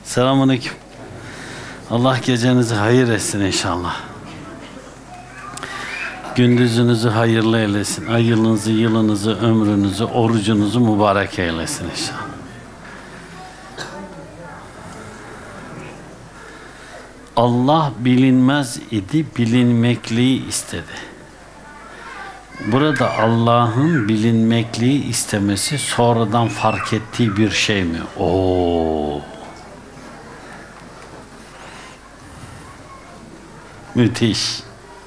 Selamünaleyküm. Allah gecenizi hayır etsin inşallah. Gündüzünüzü hayırlı eylesin. Ayınızı, yılınızı, ömrünüzü, orucunuzu mübarek eylesin inşallah. Allah bilinmez idi, bilinmekliği istedi. Burada Allah'ın bilinmekliği istemesi sonradan fark ettiği bir şey mi? Oo. Müthiş.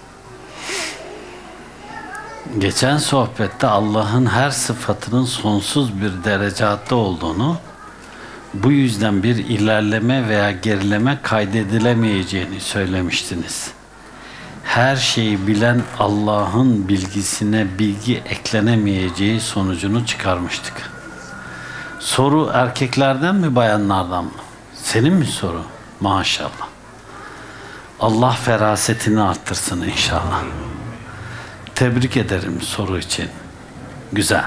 Geçen sohbette Allah'ın her sıfatının sonsuz bir derecatta olduğunu, bu yüzden bir ilerleme veya gerileme kaydedilemeyeceğini söylemiştiniz. Her şeyi bilen Allah'ın bilgisine bilgi eklenemeyeceği sonucunu çıkarmıştık. Soru erkeklerden mi, bayanlardan mı? Senin mi soru? Maşallah. Allah ferasetini arttırsın inşallah. Tebrik ederim soru için. Güzel.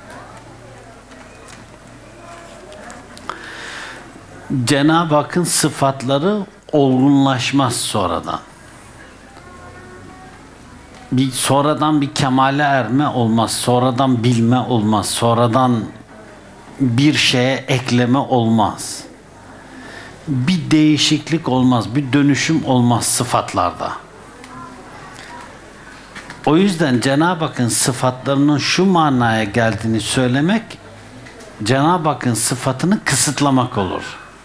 Cenab-ı Hakk'ın sıfatları olgunlaşmaz sonradan. Sonradan bir kemale erme olmaz, sonradan bilme olmaz, sonradan bir şeye ekleme olmaz. Bir değişiklik olmaz, bir dönüşüm olmaz sıfatlarda. O yüzden Cenab-ı Hakk'ın sıfatlarının şu manaya geldiğini söylemek, Cenab-ı Hakk'ın sıfatını kısıtlamak olur.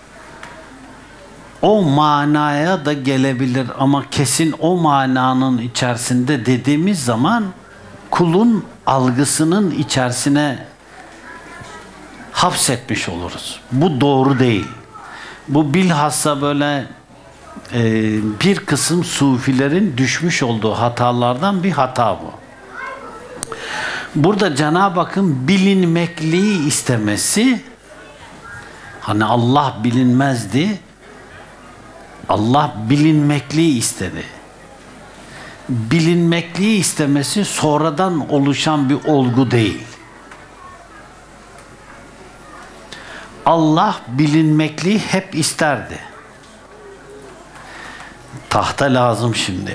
O manaya da gelebilir ama kesin o mananın içerisinde dediğimiz zaman kulun algısının içerisine hapsetmiş oluruz. Bu doğru değil. Bu bilhassa böyle bir kısım sufilerin düşmüş olduğu hatalardan bir hata bu. Burada Cenab-ı Hakk'ın bilinmekliği istemesi, hani Allah bilinmezdi, Allah bilinmekliği istedi. Bilinmekliği istemesi sonradan oluşan bir olgu değil. Allah bilinmekliği hep isterdi. Tahta lazım şimdi.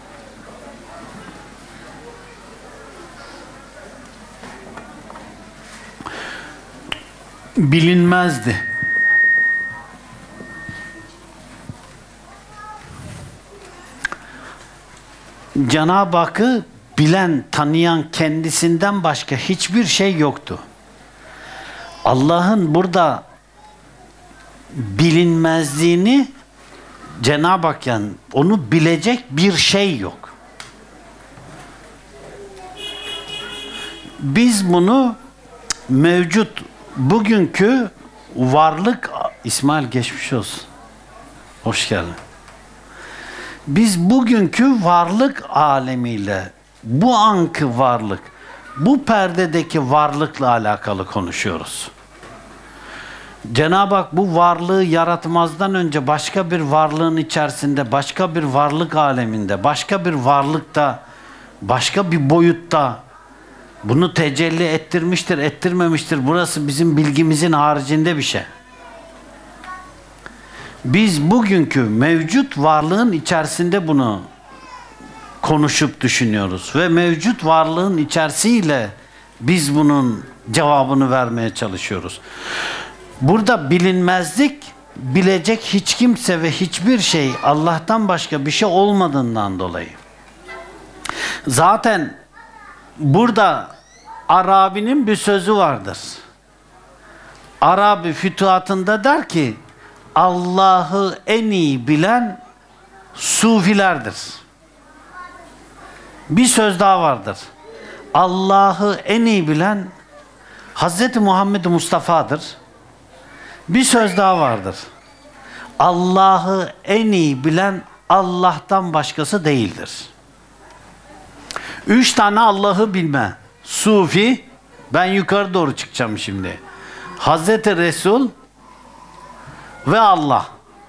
Bilinmezdi. Cenab-ı Hakk'ı bilen, tanıyan kendisinden başka hiçbir şey yoktu. Allah'ın burada bilinmezliğini Cenab-ı Hak, yani onu bilecek bir şey yok. Biz bunu mevcut bugünkü varlık, İsmail geçmiş olsun. Hoş geldin. Biz bugünkü varlık alemiyle, bu anki varlık, bu perdedeki varlıkla alakalı konuşuyoruz. Cenab-ı Hak bu varlığı yaratmazdan önce başka bir varlığın içerisinde, başka bir varlık aleminde, başka bir varlıkta, başka bir boyutta bunu tecelli ettirmiştir, ettirmemiştir. Burası bizim bilgimizin haricinde bir şey. Biz bugünkü mevcut varlığın içerisinde bunu konuşup düşünüyoruz ve mevcut varlığın içerisiyle biz bunun cevabını vermeye çalışıyoruz. Burada bilinmezlik, bilecek hiç kimse ve hiçbir şey Allah'tan başka bir şey olmadığından dolayı. Zaten burada Arabi'nin bir sözü vardır. Arabi fütuhatında der ki, Allah'ı en iyi bilen sufilerdir. Bir söz daha vardır. Allah'ı en iyi bilen Hz. Muhammed Mustafa'dır. Bir söz daha vardır. Allah'ı en iyi bilen Allah'tan başkası değildir. 3 tane Allah'ı bilme. Sufi, ben yukarı doğru çıkacağım şimdi. Hz. Resul ve Allah.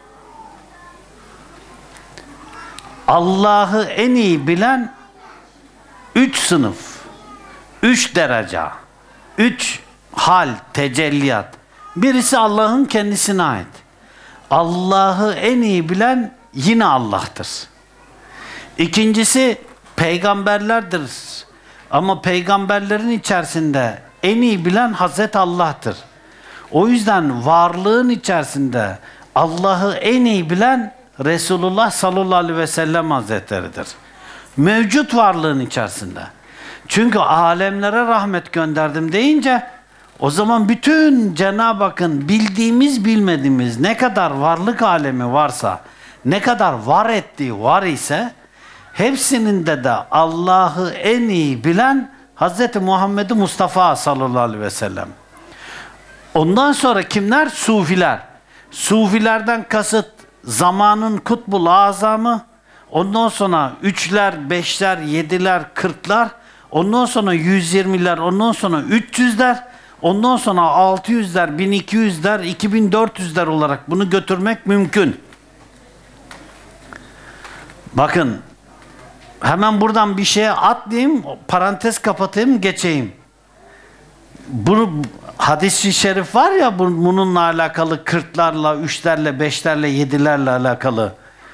Allah'ı en iyi bilen 3 sınıf, 3 derece, 3 hal, tecelliyat. Birisi Allah'ın kendisine ait. Allah'ı en iyi bilen yine Allah'tır. İkincisi peygamberlerdir. Ama peygamberlerin içerisinde en iyi bilen Hazreti Allah'tır. O yüzden varlığın içerisinde Allah'ı en iyi bilen Resulullah sallallahu aleyhi ve sellem Hazretleridir. Mevcut varlığın içerisinde. Çünkü alemlere rahmet gönderdim deyince o zaman bütün Cenab-ı Hakk'ın bildiğimiz bilmediğimiz ne kadar varlık alemi varsa, ne kadar var ettiği var ise hepsinin de Allah'ı en iyi bilen Hz. Muhammed Mustafa sallallahu aleyhi ve sellem. Ondan sonra kimler? Sufiler. Sufilerden kasıt zamanın kutbul azamı, ondan sonra 3'ler, 5'ler, 7'ler, 40'lar, ondan sonra 120'ler, ondan sonra 300'ler, ondan sonra 600'ler, 1200'ler, 2400'ler olarak bunu götürmek mümkün. Bakın, hemen buradan bir şeye atlayayım, parantez kapatayım, geçeyim. Bunu hadis-i şerif var ya bununla alakalı 40'larla, 3'lerle, 5'lerle, 7'lerle alakalı.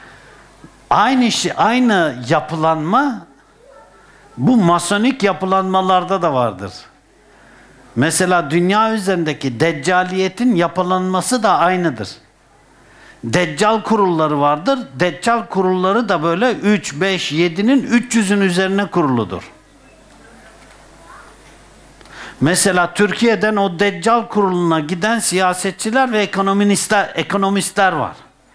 Aynı yapılanma bu masonik yapılanmalarda da vardır. Mesela dünya üzerindeki deccaliyetin yapılanması da aynıdır. Deccal kurulları vardır. Deccal kurulları da böyle 3, 5, 7'nin 300'ün üzerine kuruludur. Mesela Türkiye'den o Deccal kuruluna giden siyasetçiler ve ekonomistler var.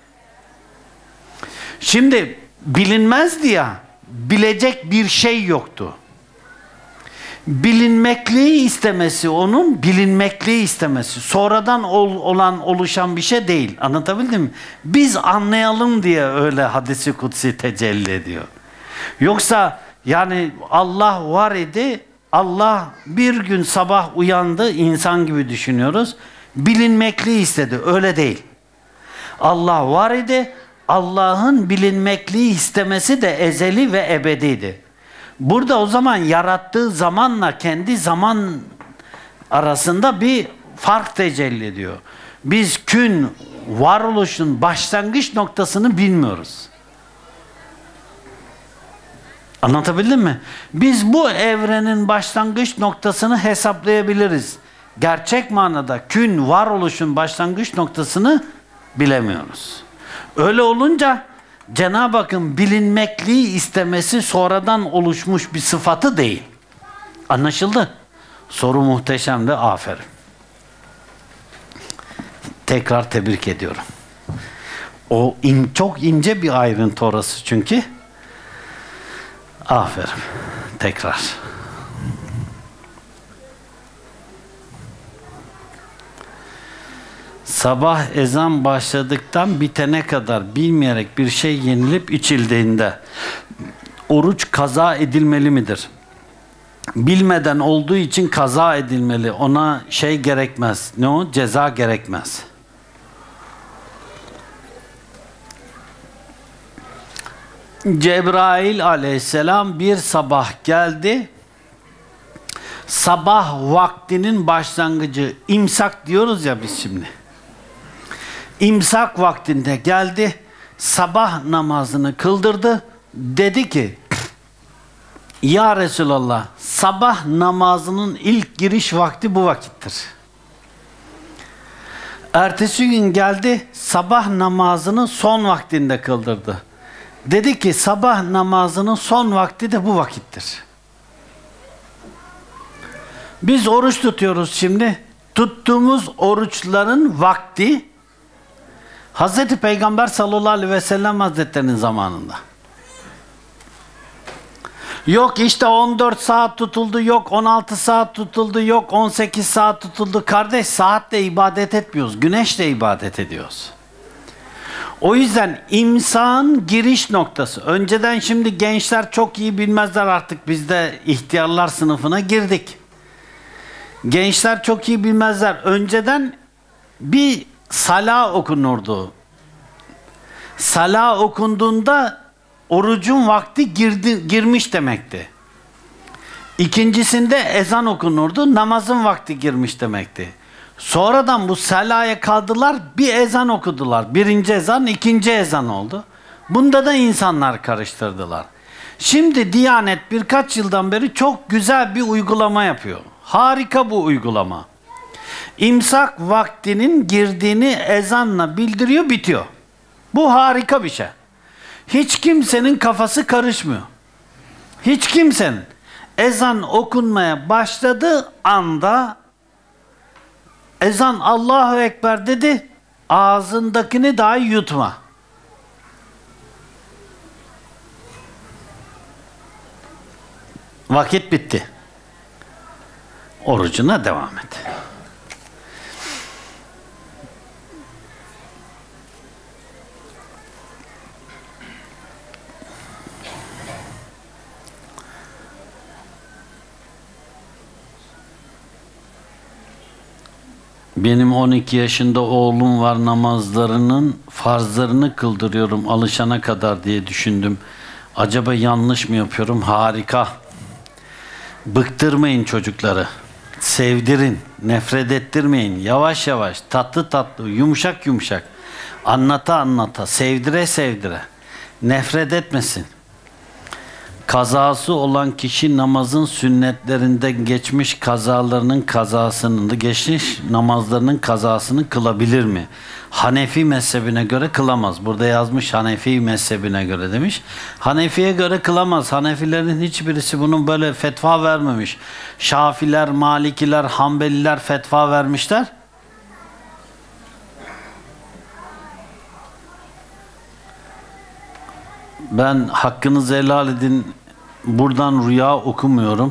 Şimdi bilinmezdi ya, bilecek bir şey yoktu. Bilinmekliği istemesi, onun bilinmekliği istemesi. Sonradan oluşan bir şey değil. Anlatabildim mi? Biz anlayalım diye öyle hadis-i kutsi tecelli ediyor. Yoksa yani Allah var idi, Allah bir gün sabah uyandı, insan gibi düşünüyoruz. Bilinmekliği istedi. Öyle değil. Allah var idi, Allah'ın bilinmekliği istemesi de ezeli ve ebediydi. Burada o zaman yarattığı zamanla kendi zaman arasında bir fark tecelli ediyor. Biz varoluşun başlangıç noktasını bilmiyoruz. Anlatabildim mi? Biz bu evrenin başlangıç noktasını hesaplayabiliriz. Gerçek manada varoluşun başlangıç noktasını bilemiyoruz. Öyle olunca Cenab-ı Hakk'ın bilinmekliği istemesi sonradan oluşmuş bir sıfatı değil. Anlaşıldı? Soru muhteşemdi. Aferin. Tekrar tebrik ediyorum. O çok ince bir ayrıntı orası çünkü. Aferin. Tekrar. Sabah ezan başladıktan bitene kadar bilmeyerek bir şey yenilip içildiğinde oruç kaza edilmeli midir? Bilmeden olduğu için kaza edilmeli. Ona şey gerekmez. Ne o? Ceza gerekmez. Cebrail aleyhisselam bir sabah geldi. Sabah vaktinin başlangıcı, imsak diyoruz ya biz şimdi. İmsak vaktinde geldi, sabah namazını kıldırdı. Dedi ki, ya Resulallah, sabah namazının ilk giriş vakti bu vakittir. Ertesi gün geldi, sabah namazının son vaktinde kıldırdı. Dedi ki, sabah namazının son vakti de bu vakittir. Biz oruç tutuyoruz şimdi. Tuttuğumuz oruçların vakti Hazreti Peygamber sallallahu aleyhi ve sellem Hazretlerinin zamanında. Yok işte 14 saat tutuldu, yok 16 saat tutuldu, yok 18 saat tutuldu. Kardeş, saatle ibadet etmiyoruz, güneşle ibadet ediyoruz. O yüzden imsağın giriş noktası. Önceden, şimdi gençler çok iyi bilmezler artık, biz de ihtiyarlar sınıfına girdik. Gençler çok iyi bilmezler. Önceden bir sala okunurdu. Sala okunduğunda orucun vakti girmiş demekti. İkincisinde ezan okunurdu, namazın vakti girmiş demekti. Sonradan bu selaya kaldılar, bir ezan okudular. Birinci ezan, ikinci ezan oldu. Bunda da insanlar karıştırdılar. Şimdi Diyanet birkaç yıldan beri çok güzel bir uygulama yapıyor. Harika bu uygulama. İmsak vaktinin girdiğini ezanla bildiriyor, bitiyor. Bu harika bir şey. Hiç kimsenin kafası karışmıyor. Hiç kimsenin. Ezan okunmaya başladığı anda ezan Allahu Ekber dedi, ağzındakini dahi yutma. Vakit bitti. Orucuna devam et. Benim 12 yaşında oğlum var, namazlarının farzlarını kıldırıyorum alışana kadar diye düşündüm. Acaba yanlış mı yapıyorum? Harika. Bıktırmayın çocukları. Sevdirin, nefret ettirmeyin. Yavaş yavaş, tatlı tatlı, yumuşak yumuşak. Anlata anlata, sevdire sevdire. Nefret etmesin. Kazası olan kişi namazın sünnetlerinden geçmiş kazalarının kazasını, geçmiş namazlarının kazasını kılabilir mi? Hanefi mezhebine göre kılamaz. Burada yazmış Hanefi mezhebine göre demiş. Hanefi'ye göre kılamaz. Hanefilerin hiçbirisi bunun böyle fetva vermemiş. Şafiler, Malikiler, Hanbeliler fetva vermişler. Ben hakkınızı helal edin, buradan rüya okumuyorum.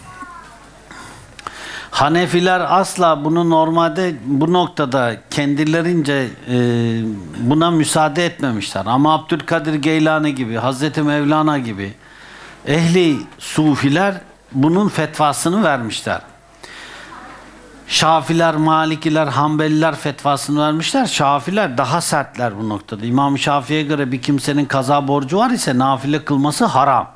Hanefiler asla bunu normalde bu noktada kendilerince buna müsaade etmemişler. Ama Abdülkadir Geylani gibi, Hazreti Mevlana gibi ehli sufiler bunun fetvasını vermişler. Şafiler, Malikiler, Hanbeliler fetvasını vermişler. Şafiler daha sertler bu noktada. İmam Şafii'ye göre bir kimsenin kaza borcu var ise nafile kılması haram.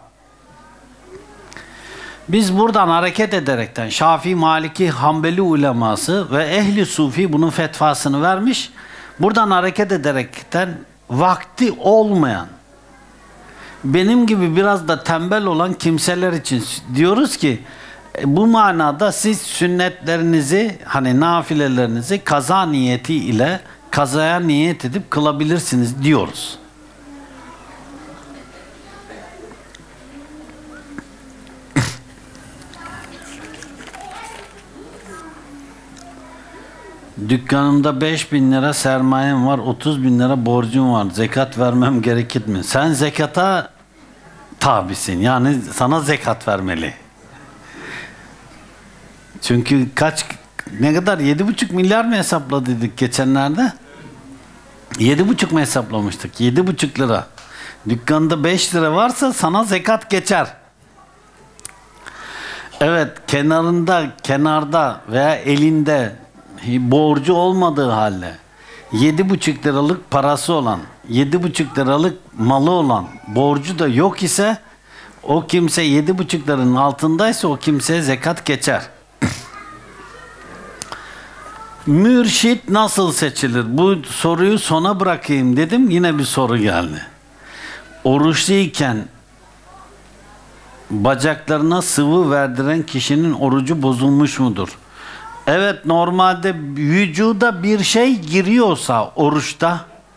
Biz buradan hareket ederekten Şafii, Maliki, Hanbeli uleması ve ehli sufi bunun fetvasını vermiş. Buradan hareket ederekten vakti olmayan, benim gibi biraz da tembel olan kimseler için diyoruz ki bu manada siz sünnetlerinizi, hani nafilelerinizi kaza niyeti ile kazaya niyet edip kılabilirsiniz diyoruz. Dükkanımda 5.000 lira sermayem var, 30.000 lira borcum var. Zekat vermem gerekir mi? Sen zekata tabisin. Yani sana zekat vermeli. Çünkü ne kadar 7,5 milyar mı hesapladıydık geçenlerde? 7,5 mu hesaplamıştık? 7,5 lira. Dükkanda 5 lira varsa sana zekat geçer. Evet, kenarda veya elinde borcu olmadığı halde 7,5 liralık parası olan, 7,5 liralık malı olan, borcu da yok ise o kimse 7,5 liranın altındaysa o kimseye zekat geçer. Mürşit nasıl seçilir? Bu soruyu sona bırakayım dedim. Yine bir soru geldi. Oruçluyken bacaklarına sıvı verdiren kişinin orucu bozulmuş mudur? Evet, normalde vücuda bir şey giriyorsa oruçta,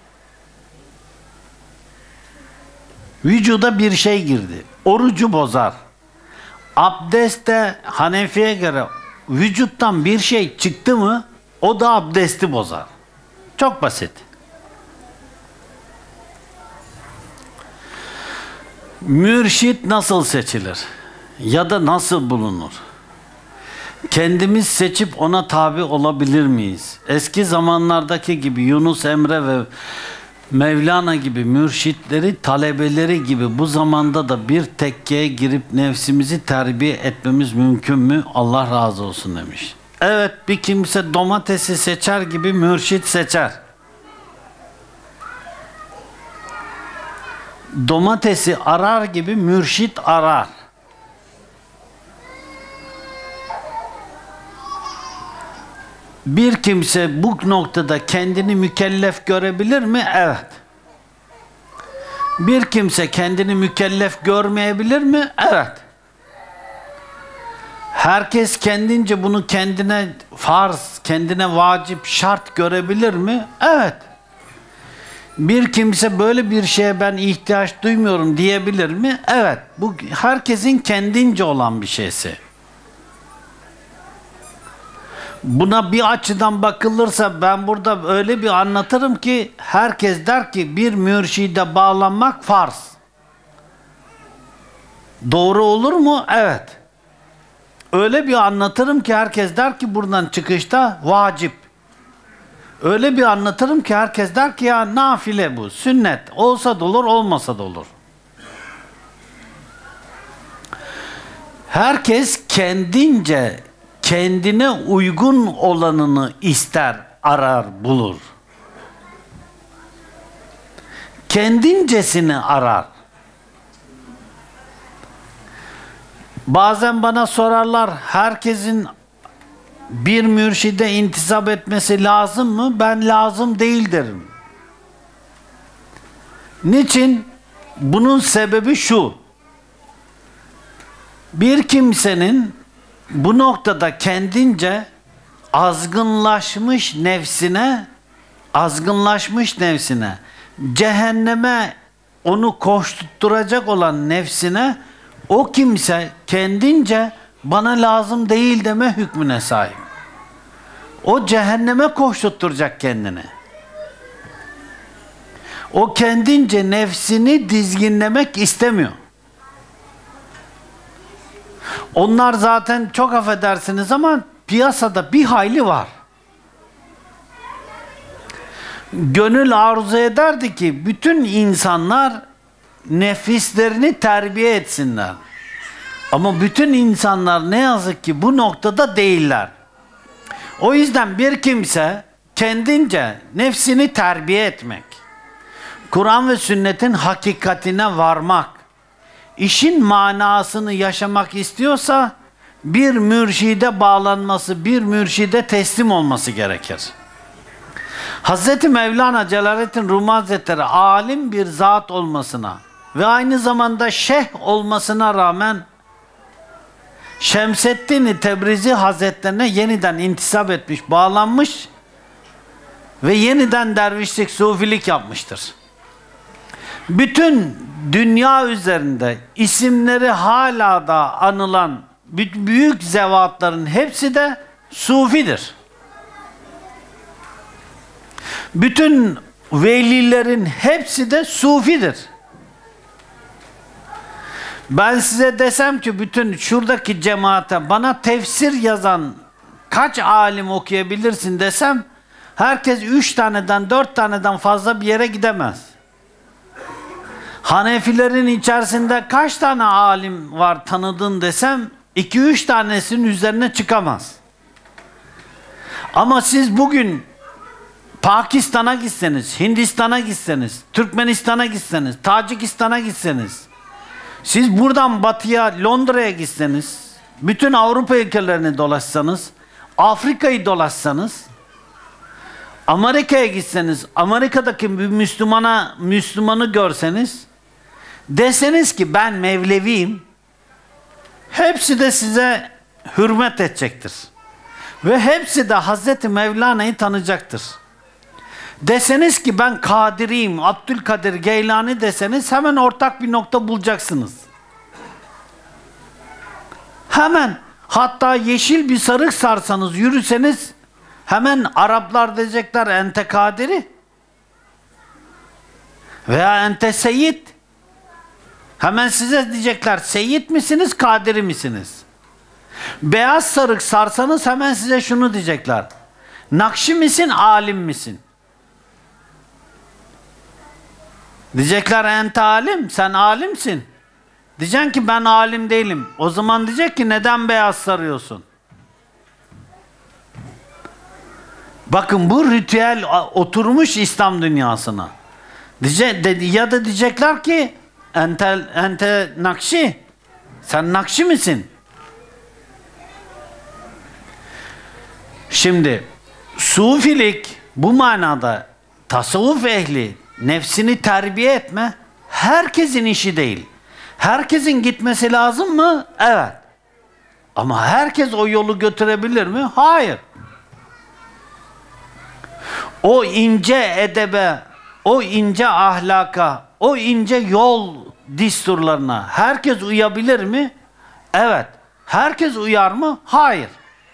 vücuda bir şey girdi, orucu bozar. Abdestte Hanefi'ye göre vücuttan bir şey çıktı mı o da abdesti bozar. Çok basit. Mürşit nasıl seçilir? Ya da nasıl bulunur? Kendimiz seçip ona tabi olabilir miyiz? Eski zamanlardaki gibi Yunus Emre ve Mevlana gibi mürşitleri, talebeleri gibi bu zamanda da bir tekkeye girip nefsimizi terbiye etmemiz mümkün mü? Allah razı olsun demiş. Evet, bir kimse domatesi seçer gibi mürşit seçer. Domatesi arar gibi mürşit arar. Bir kimse bu noktada kendini mükellef görebilir mi? Evet. Bir kimse kendini mükellef görmeyebilir mi? Evet. Herkes kendince bunu kendine farz, kendine vacip, şart görebilir mi? Evet. Bir kimse böyle bir şeye ben ihtiyaç duymuyorum diyebilir mi? Evet. Bu herkesin kendince olan bir şeysi. Buna bir açıdan bakılırsa ben burada öyle bir anlatırım ki herkes der ki bir mürşide bağlanmak farz. Doğru olur mu? Evet. Öyle bir anlatırım ki herkes der ki buradan çıkışta vacip. Öyle bir anlatırım ki herkes der ki ya nafile bu, sünnet. Olsa da olur, olmasa da olur. Herkes kendince kendine uygun olanını ister, arar, bulur. Kendincesini arar. Bazen bana sorarlar, herkesin bir mürşide intisap etmesi lazım mı? Ben lazım değil derim. Niçin? Bunun sebebi şu. Bir kimsenin bu noktada kendince azgınlaşmış nefsine, cehenneme onu koşturacak olan nefsine o kimse kendince bana lazım değil deme hükmüne sahip. O cehenneme koşturacak kendini. O kendince nefsini dizginlemek istemiyor. Onlar zaten çok affedersiniz ama piyasada bir hayli var. Gönül arzu ederdi ki bütün insanlar nefislerini terbiye etsinler. Ama bütün insanlar ne yazık ki bu noktada değiller. O yüzden bir kimse kendince nefsini terbiye etmek, Kur'an ve sünnetin hakikatine varmak, işin manasını yaşamak istiyorsa bir mürşide bağlanması, bir mürşide teslim olması gerekir. Hazreti Mevlana Celaleddin Rumi Hazretleri alim bir zat olmasına ve aynı zamanda şeyh olmasına rağmen Şemseddin Tebrizi Hazretlerine yeniden intisap etmiş, bağlanmış ve yeniden dervişlik, sufilik yapmıştır. Bütün dünya üzerinde isimleri hala da anılan büyük zevatların hepsi de sufidir. Bütün velilerin hepsi de sufidir. Ben size desem ki bütün şuradaki cemaate bana tefsir yazan kaç alim okuyabilirsin desem herkes 3 taneden 4 taneden fazla bir yere gidemez. Hanefilerin içerisinde kaç tane alim var tanıdın desem 2-3 tanesinin üzerine çıkamaz. Ama siz bugün Pakistan'a gitseniz, Hindistan'a gitseniz, Türkmenistan'a gitseniz, Tacikistan'a gitseniz, siz buradan batıya, Londra'ya gitseniz, bütün Avrupa ülkelerini dolaşsanız, Afrika'yı dolaşsanız, Amerika'ya gitseniz, Amerika'daki bir Müslümanı görseniz, deseniz ki ben Mevleviyim, hepsi de size hürmet edecektir. Ve hepsi de Hazreti Mevlana'yı tanıyacaktır. Deseniz ki ben Kadiriyim, Abdülkadir Geylani deseniz hemen ortak bir nokta bulacaksınız. Hemen, hatta yeşil bir sarık sarsanız, yürüseniz hemen Araplar diyecekler ente Kadiri veya ente Seyyid. Hemen size diyecekler Seyyid misiniz, Kadiri misiniz? Beyaz sarık sarsanız hemen size şunu diyecekler. Nakşi misin, alim misin? Diyecekler ente alim, sen alimsin. Diyeceksin ki ben alim değilim. O zaman diyecek ki neden beyaz sarıyorsun? Bakın bu ritüel oturmuş İslam dünyasına. Ya da diyecekler ki ente Nakşi, sen Nakşi misin? Şimdi Sufilik bu manada tasavvuf ehli nefsini terbiye etme herkesin işi değil. Herkesin gitmesi lazım mı? Evet. Ama herkes o yolu götürebilir mi? Hayır. O ince edebe, o ince ahlaka, o ince yol düsturlarına herkes uyabilir mi? Evet. Herkes uyar mı? Hayır.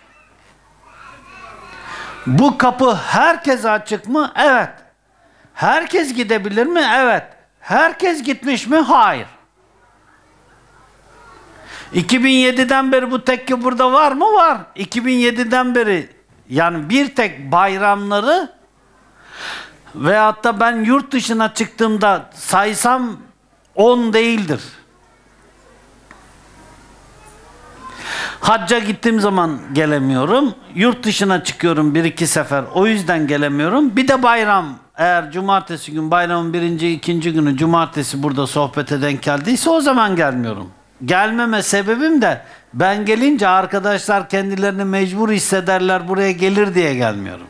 Bu kapı herkese açık mı? Evet. Herkes gidebilir mi? Evet. Herkes gitmiş mi? Hayır. 2007'den beri bu tekke burada var mı? Var. 2007'den beri yani bir tek bayramları veyahut da ben yurt dışına çıktığımda saysam 10 değildir. Hacca gittiğim zaman gelemiyorum. Yurt dışına çıkıyorum 1-2 sefer. O yüzden gelemiyorum. Bir de bayram. Eğer cumartesi gün bayramın 1. 2. günü cumartesi burada sohbete denk geldiyse o zaman gelmiyorum. Gelmeme sebebim de ben gelince arkadaşlar kendilerini mecbur hissederler buraya gelir diye gelmiyorum.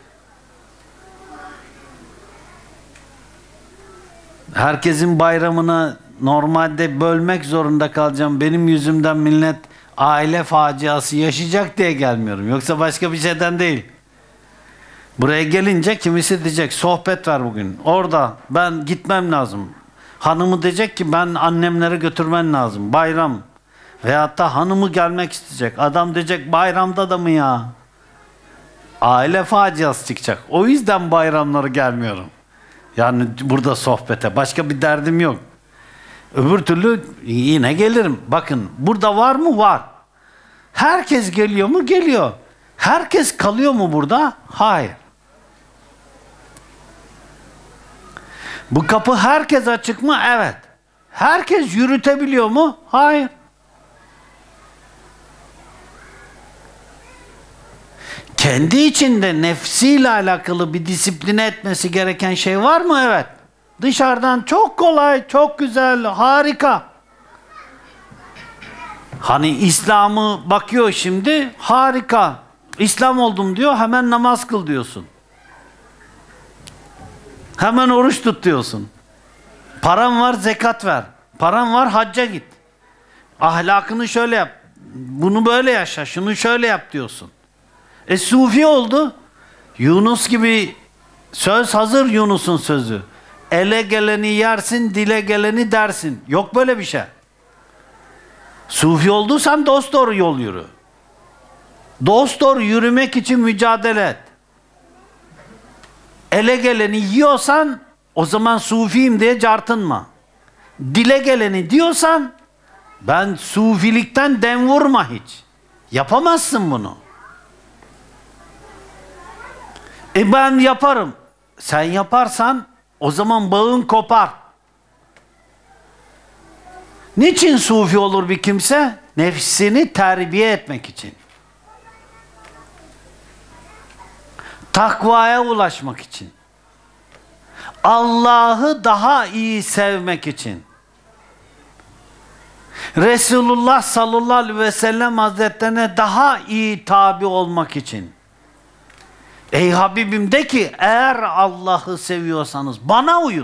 Herkesin bayramını normalde bölmek zorunda kalacağım. Benim yüzümden millet aile faciası yaşayacak diye gelmiyorum. Yoksa başka bir şeyden değil. Buraya gelince kimisi diyecek sohbet var bugün. Orada ben gitmem lazım. Hanımı diyecek ki ben annemlere götürmen lazım. Bayram. Veyahut da hanımı gelmek isteyecek. Adam diyecek bayramda da mı ya? Aile faciası çıkacak. O yüzden bayramları gelmiyorum. Yani burada sohbete. Başka bir derdim yok. Öbür türlü yine gelirim. Bakın burada var mı? Var. Herkes geliyor mu? Geliyor. Herkes kalıyor mu burada? Hayır. Bu kapı herkes açık mı? Evet. Herkes yürütebiliyor mu? Hayır. Kendi içinde nefsiyle alakalı bir disipline etmesi gereken şey var mı? Evet. Dışarıdan çok kolay, çok güzel, harika. Hani İslam'ı bakıyor şimdi, harika. İslam oldum diyor, hemen namaz kıl diyorsun. Hemen oruç tut diyorsun. Paran var, zekat ver. Paran var, hacca git. Ahlakını şöyle yap. Bunu böyle yaşa, şunu şöyle yap diyorsun. Sufi oldu. Yunus gibi söz hazır, Yunus'un sözü. Ele geleni yersin, dile geleni dersin. Yok böyle bir şey. Sufi olduysan dosdoğru yol yürü. Dosdoğru yürümek için mücadele et. Ele geleni yiyorsan o zaman sufiyim diye cartınma. Dile geleni diyorsan ben sufilikten dem vurma hiç. Yapamazsın bunu. Ben yaparım. Sen yaparsan o zaman bağın kopar. Niçin sufi olur bir kimse? Nefsini terbiye etmek için. Takvaya ulaşmak için. Allah'ı daha iyi sevmek için. Resulullah sallallahu aleyhi ve sellem hazretlerine daha iyi tabi olmak için. Ey Habibim de ki eğer Allah'ı seviyorsanız bana uyun.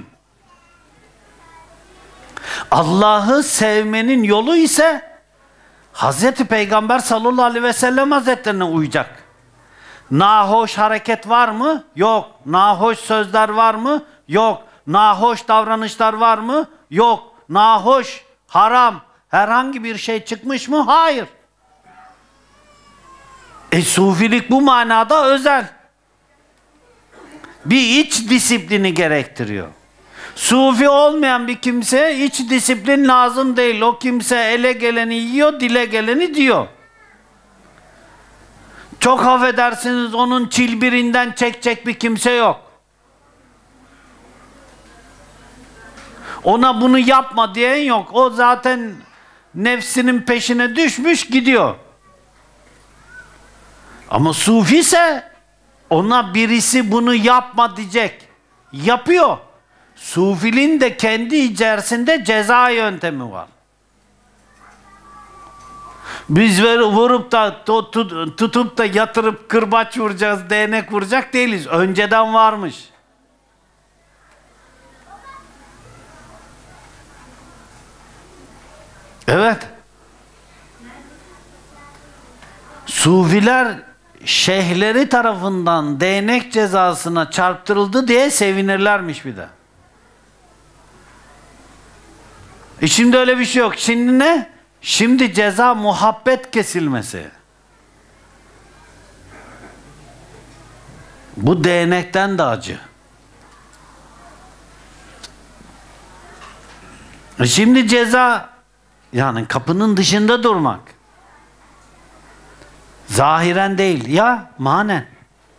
Allah'ı sevmenin yolu ise Hazreti Peygamber sallallahu aleyhi ve sellem hazretlerine uyacak. Nahoş hareket var mı? Yok. Nahoş sözler var mı? Yok. Nahoş davranışlar var mı? Yok. Nahoş, haram, herhangi bir şey çıkmış mı? Hayır. Sufilik bu manada özel. Bir iç disiplini gerektiriyor. Sufi olmayan bir kimseye iç disiplin lazım değil. O kimse ele geleni yiyor, dile geleni diyor. Çok affedersiniz onun çilbirinden çekecek bir kimse yok. Ona bunu yapma diyen yok. O zaten nefsinin peşine düşmüş gidiyor. Ama sufi ise ona birisi bunu yapma diyecek. Yapıyor. Sufiliğin de kendi içerisinde ceza yöntemi var. Biz vurup da tutup da yatırıp kırbaç vuracağız, değnek vuracak değiliz. Önceden varmış. Evet. Sufiler şeyhleri tarafından değnek cezasına çarptırıldı diye sevinirlermiş bir de. Şimdi öyle bir şey yok. Şimdi ne? Şimdi ceza muhabbet kesilmesi. Bu değnekten de acı. Şimdi ceza yani kapının dışında durmak. Zahiren değil ya manen.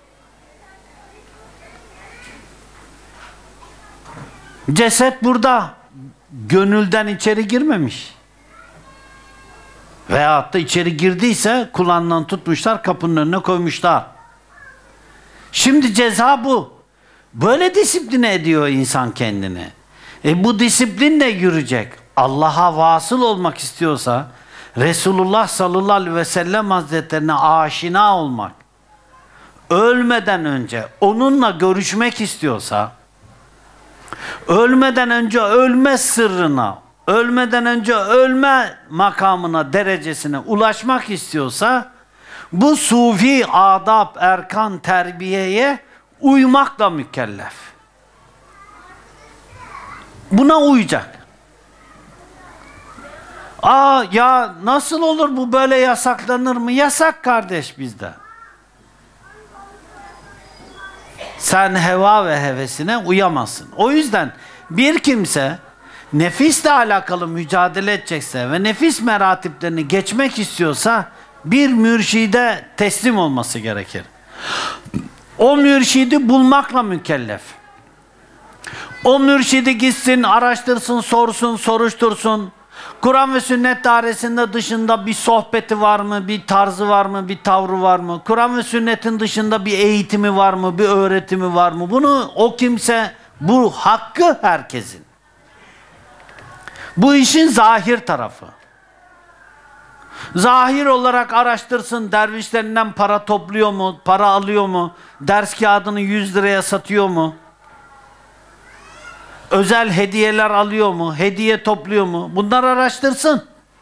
Ceset burada. Gönülden içeri girmemiş. Veyahut da içeri girdiyse kulağından tutmuşlar, kapının önüne koymuşlar. Şimdi ceza bu. Böyle disipline ediyor insan kendini. Bu disiplinle yürüyecek. Allah'a vasıl olmak istiyorsa, Resulullah sallallahu aleyhi ve sellem hazretlerine aşina olmak, ölmeden önce onunla görüşmek istiyorsa, ölmeden önce ölme sırrına, ölmeden önce ölme makamına, derecesine ulaşmak istiyorsa, bu sufi adab, erkan, terbiyeye uymakla mükellef. Buna uyacak. Ya nasıl olur bu, böyle yasaklanır mı? Yasak kardeş bizde. Sen heva ve hevesine uyamazsın. O yüzden bir kimse nefisle alakalı mücadele edecekse ve nefis meratiplerini geçmek istiyorsa bir mürşide teslim olması gerekir. O mürşidi bulmakla mükellef. O mürşidi gitsin, araştırsın, sorsun, soruştursun. Kur'an ve sünnet dairesinde dışında bir sohbeti var mı, bir tarzı var mı, bir tavrı var mı? Kur'an ve sünnetin dışında bir eğitimi var mı, bir öğretimi var mı? Bunu o kimse, bu hakkı herkesin. Bu işin zahir tarafı. Zahir olarak araştırsın, dervişlerinden para topluyor mu, para alıyor mu, ders kağıdını 100 liraya satıyor mu? Özel hediyeler alıyor mu? Hediye topluyor mu? Bunları araştırsın.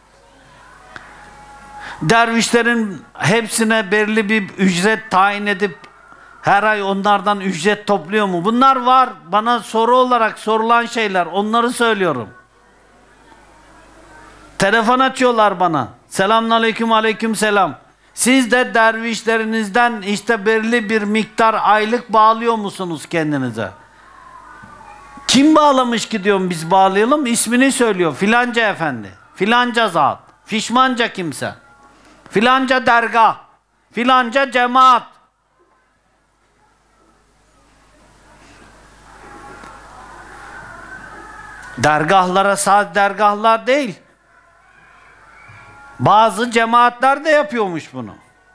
Dervişlerin hepsine belirli bir ücret tayin edip her ay onlardan ücret topluyor mu? Bunlar var. Bana soru olarak sorulan şeyler. Onları söylüyorum. Telefon açıyorlar bana. Selamünaleyküm, aleykümselam. Siz de dervişlerinizden işte belirli bir miktar aylık bağlıyor musunuz kendinize? Kim bağlamış ki diyorum, biz bağlayalım. İsmini söylüyor. Filanca efendi, filanca zat, fişmanca kimse, filanca dergah, filanca cemaat. Dergahlara sadece dergahlar değil. Bazı cemaatler de yapıyormuş bunu.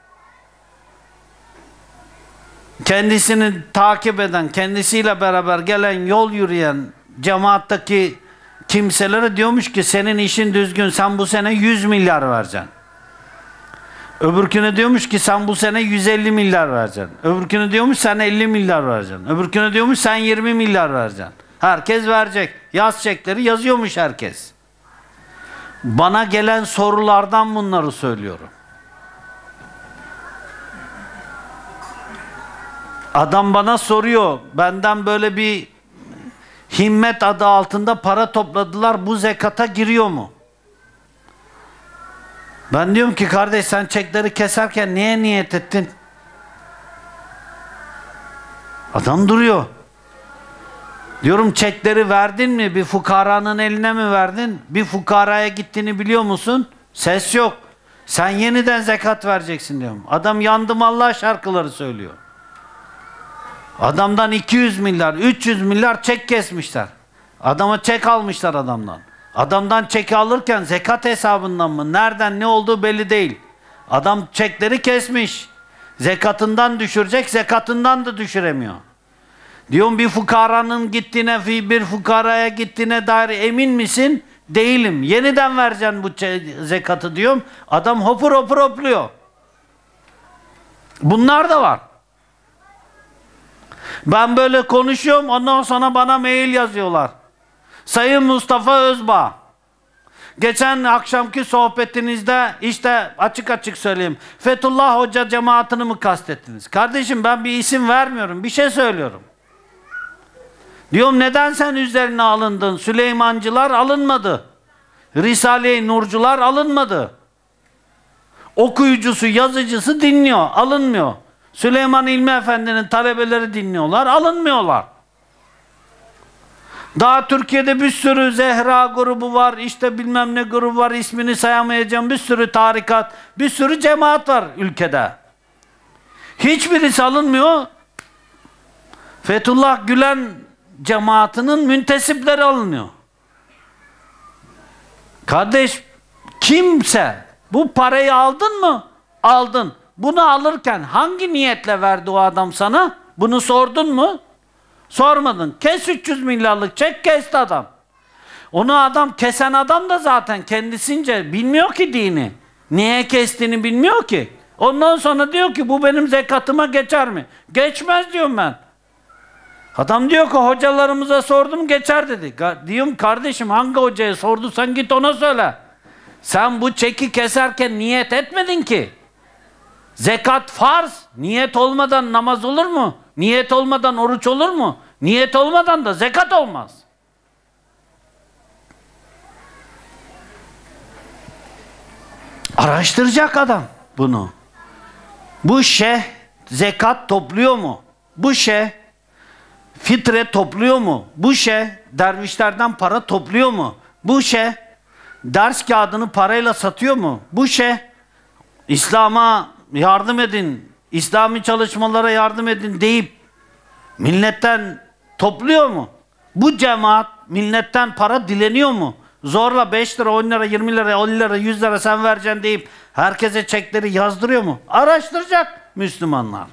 Kendisini takip eden, kendisiyle beraber gelen, yol yürüyen cemaattaki kimselere diyormuş ki senin işin düzgün, sen bu sene 100 milyar vereceksin. Öbürküne diyormuş ki sen bu sene 150 milyar vereceksin. Öbürküne diyormuş sen 50 milyar vereceksin. Öbürküne diyormuş sen 20 milyar vereceksin. Herkes verecek. Yaz çekleri yazıyormuş herkes. Bana gelen sorulardan bunları söylüyorum. Adam bana soruyor, benden böyle bir himmet adı altında para topladılar, bu zekata giriyor mu? Ben diyorum ki kardeş sen çekleri keserken niye niyet ettin? Adam duruyor. Diyorum çekleri verdin mi? Bir fukaranın eline mi verdin? Bir fukaraya gittiğini biliyor musun? Ses yok. Sen yeniden zekat vereceksin diyorum. Adam yandım Allah şarkıları söylüyor. Adamdan 200 milyar, 300 milyar çek kesmişler. Adama çek almışlar adamdan. Adamdan çeki alırken zekat hesabından mı? Nereden ne olduğu belli değil. Adam çekleri kesmiş. Zekatından düşürecek, zekatından da düşüremiyor. Diyorum bir fukaranın gittiğine, bir fukaraya gittiğine dair emin misin? Değilim. Yeniden vereceksin bu zekatı diyorum. Adam hopur hopur hopluyor. Bunlar da var. Ben böyle konuşuyorum, ondan sonra bana mail yazıyorlar. Sayın Mustafa Özbağ, geçen akşamki sohbetinizde işte açık açık söyleyeyim, Fethullah Hoca cemaatini mi kastettiniz? Kardeşim ben bir isim vermiyorum, bir şey söylüyorum. Diyorum neden sen üzerine alındın? Süleymancılar alınmadı. Risale-i Nurcular alınmadı. Okuyucusu, yazıcısı dinliyor, alınmıyor. Süleyman İlmi Efendi'nin talebeleri dinliyorlar, alınmıyorlar. Daha Türkiye'de bir sürü Zehra grubu var, işte bilmem ne grubu var, ismini sayamayacağım, bir sürü tarikat, bir sürü cemaat var ülkede. Hiçbirisi alınmıyor. Fethullah Gülen cemaatinin müntesipleri alınıyor. Kardeş, kimse bu parayı aldın mı? Aldın. Bunu alırken hangi niyetle verdi o adam sana? Bunu sordun mu? Sormadın. Kes 300 milyarlık çek, kesti adam. Onu adam kesen adam da zaten kendisince bilmiyor ki dini. Niye kestiğini bilmiyor ki. Ondan sonra diyor ki bu benim zekatıma geçer mi? Geçmez diyorum ben. Adam diyor ki hocalarımıza sordum geçer dedi. Diyorum kardeşim hangi hocaya sorduysan git ona söyle. Sen bu çeki keserken niyet etmedin ki. Zekat farz. Niyet olmadan namaz olur mu? Niyet olmadan oruç olur mu? Niyet olmadan da zekat olmaz. Araştıracak adam bunu. Bu şeyh zekat topluyor mu? Bu şeyh fitre topluyor mu? Bu şeyh dervişlerden para topluyor mu? Bu şeyh ders kağıdını parayla satıyor mu? Bu şeyh İslam'a yardım edin, İslami çalışmalara yardım edin deyip milletten topluyor mu? Bu cemaat milletten para dileniyor mu? Zorla 5 lira, 10 lira, 20 lira, 10 lira, 100 lira sen vereceksin deyip herkese çekleri yazdırıyor mu? Araştıracak Müslümanlar.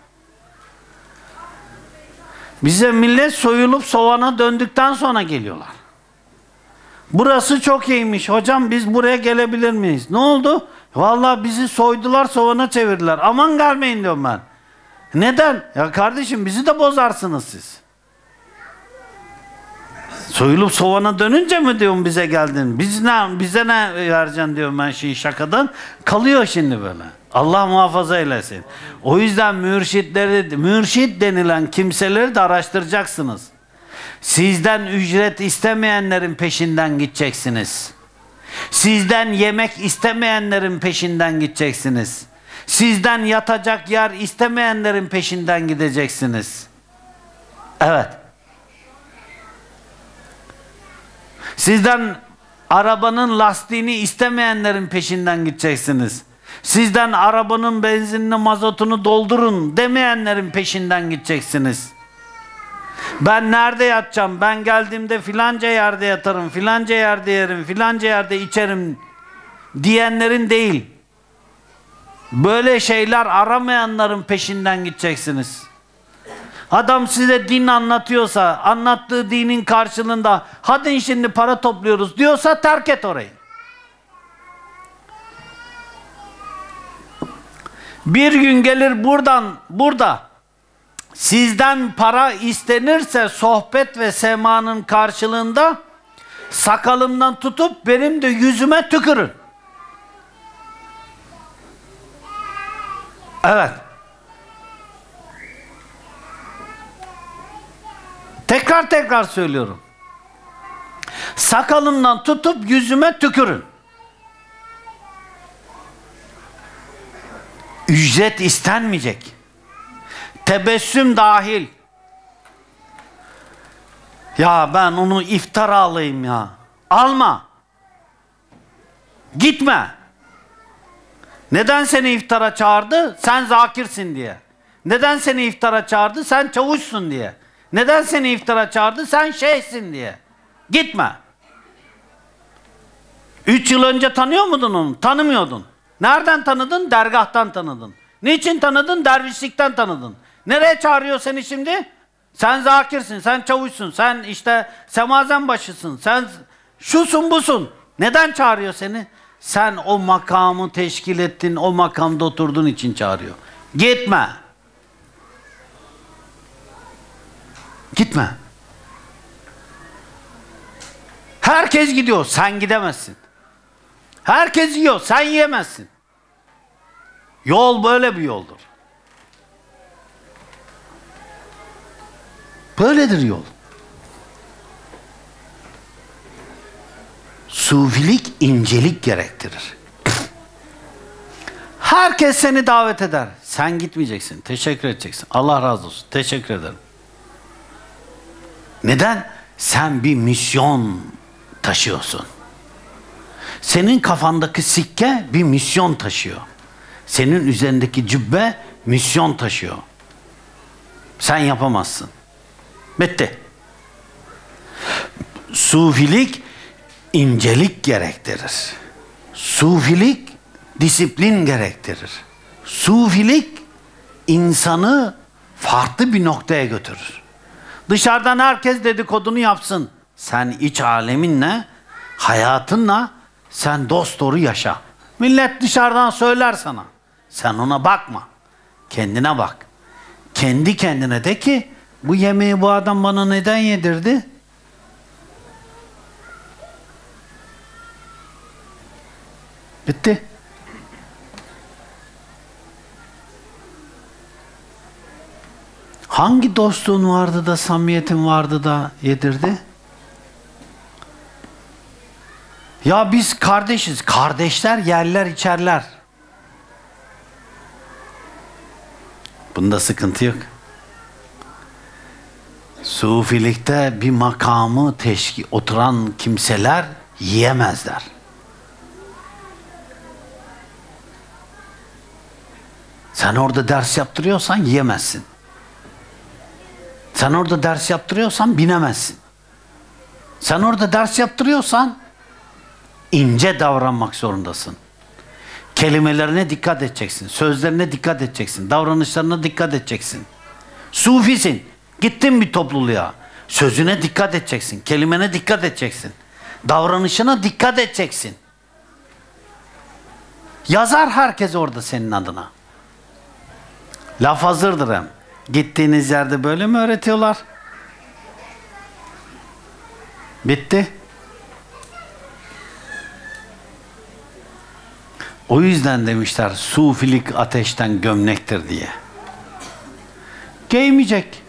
Bize millet soyulup sovana döndükten sonra geliyorlar. Burası çok iyiymiş. Hocam biz buraya gelebilir miyiz? Ne oldu? Vallahi bizi soydular, sovana çevirdiler. Aman gelmeyin diyorum ben. Neden? Ya kardeşim bizi de bozarsınız siz. Soyulup sovana dönünce mi diyorum bize geldin? Bize ne vereceksin diyorum ben şakadan. Kalıyor şimdi böyle. Allah muhafaza eylesin. O yüzden mürşit denilen kimseleri de araştıracaksınız. Sizden ücret istemeyenlerin peşinden gideceksiniz. Sizden yemek istemeyenlerin peşinden gideceksiniz. Sizden yatacak yer istemeyenlerin peşinden gideceksiniz. Evet. Sizden arabanın lastiğini istemeyenlerin peşinden gideceksiniz. Sizden arabanın benzinini, mazotunu doldurun demeyenlerin peşinden gideceksiniz. Ben nerede yatacağım? Ben geldiğimde filanca yerde yatarım, filanca yerde yerim, filanca yerde içerim diyenlerin değil. Böyle şeyler aramayanların peşinden gideceksiniz. Adam size din anlatıyorsa, anlattığı dinin karşılığında hadi şimdi para topluyoruz diyorsa terk et orayı. Bir gün gelir burada sizden para istenirse sohbet ve semanın karşılığında sakalımdan tutup benim de yüzüme tükürün. Evet. Tekrar söylüyorum. Sakalımdan tutup yüzüme tükürün. Ücret istenmeyecek. Tebessüm dahil. Ya ben onu iftara alayım ya. Alma. Gitme. Neden seni iftara çağırdı? Sen zakirsin diye. Neden seni iftara çağırdı? Sen çavuşsun diye. Neden seni iftara çağırdı? Sen şeyhsin diye. Gitme. 3 yıl önce tanıyor muydun onu? Tanımıyordun. Nereden tanıdın? Dergahtan tanıdın. Niçin tanıdın? Dervişlikten tanıdın. Nereye çağırıyor seni şimdi? Sen zakirsin, sen çavuşsun, sen işte semazen başısın, sen şusun busun. Neden çağırıyor seni? Sen o makamı teşkil ettin, o makamda oturduğun için çağırıyor. Gitme. Gitme. Herkes gidiyor, sen gidemezsin. Herkes yiyor, sen yiyemezsin. Yol böyle bir yoldur. Böyledir yol. Sufilik incelik gerektirir. Herkes seni davet eder. Sen gitmeyeceksin. Teşekkür edeceksin. Allah razı olsun. Teşekkür ederim. Neden? Sen bir misyon taşıyorsun. Senin kafandaki sikke bir misyon taşıyor. Senin üzerindeki cübbe misyon taşıyor. Sen yapamazsın. Bitti. Sufilik incelik gerektirir. Sufilik disiplin gerektirir. Sufilik insanı farklı bir noktaya götürür. Dışarıdan herkes dedikodunu yapsın. Sen iç aleminle, hayatınla sen dosdoğru yaşa. Millet dışarıdan söyler sana. Sen ona bakma. Kendine bak. Kendi kendine de ki bu yemeği bu adam bana neden yedirdi? Bitti. Hangi dostluğun vardı da, samimiyetin vardı da yedirdi? Ya biz kardeşiz. Kardeşler yerler içerler. Bunda sıkıntı yok. Sufilikte bir makamı oturan kimseler yiyemezler. Sen orada ders yaptırıyorsan yiyemezsin. Sen orada ders yaptırıyorsan binemezsin. Sen orada ders yaptırıyorsan ince davranmak zorundasın. Kelimelerine dikkat edeceksin. Sözlerine dikkat edeceksin. Davranışlarına dikkat edeceksin. Sufisin. Gittin bir topluluğa. Sözüne dikkat edeceksin. Kelimene dikkat edeceksin. Davranışına dikkat edeceksin. Yazar herkes orada senin adına. Laf hazırdır hem. Gittiğiniz yerde böyle mi öğretiyorlar? Bitti. O yüzden demişler sufilik ateşten gömlektir diye. Giymeyecek.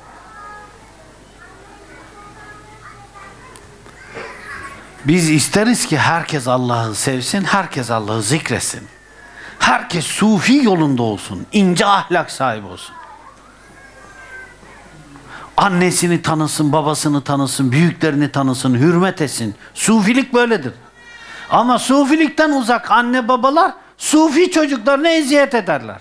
Biz isteriz ki herkes Allah'ı sevsin, herkes Allah'ı zikretsin. Herkes sufi yolunda olsun, ince ahlak sahibi olsun. Annesini tanısın, babasını tanısın, büyüklerini tanısın, hürmet etsin. Sufilik böyledir. Ama sufilikten uzak anne babalar sufi çocuklarına eziyet ederler.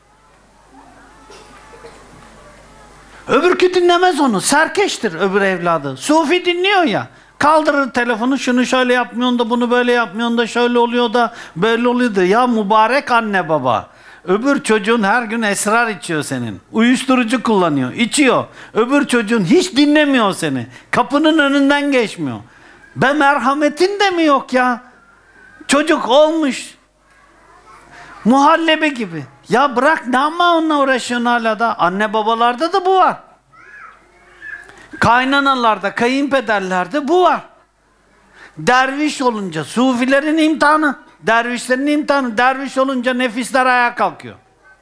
Öbürkü dinlemez onu. Serkeştir öbür evladı. Sufi dinliyor ya. Kaldırır telefonu, şunu şöyle yapmıyorsun da bunu böyle yapmıyorsun da şöyle oluyor da böyle oluyor da. Ya mübarek anne baba. Öbür çocuğun her gün esrar içiyor senin. Uyuşturucu kullanıyor, içiyor. Öbür çocuğun hiç dinlemiyor seni. Kapının önünden geçmiyor. Be merhametin de mi yok ya? Çocuk olmuş. Muhallebi gibi. Ya bırak, ne ama onunla uğraşıyorsun hala da. Anne babalarda da bu var. Kaynanalarda, kayınpederlerde bu var. Derviş olunca sufilerin imtihanı, dervişlerin imtihanı. Derviş olunca nefisler ayağa kalkıyor.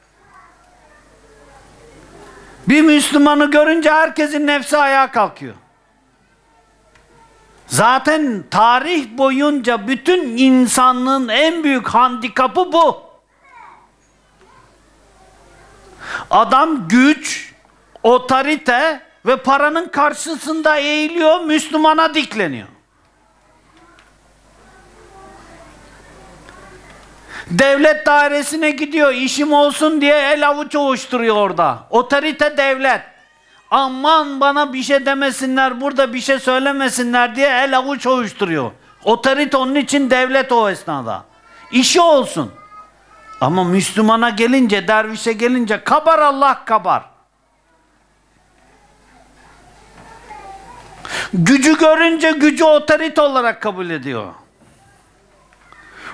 Bir Müslümanı görünce herkesin nefsi ayağa kalkıyor. Zaten tarih boyunca bütün insanlığın en büyük handikapı bu. Adam güç, otorite ve paranın karşısında eğiliyor, Müslümana dikleniyor. Devlet dairesine gidiyor, işim olsun diye el avuç ovuşturuyor orada. Otorite devlet. Aman bana bir şey demesinler, burada bir şey söylemesinler diye el avuç ovuşturuyor. Otorite onun için devlet o esnada. İşi olsun. Ama Müslümana gelince, dervişe gelince kabar Allah kabar. Gücü görünce gücü otorite olarak kabul ediyor.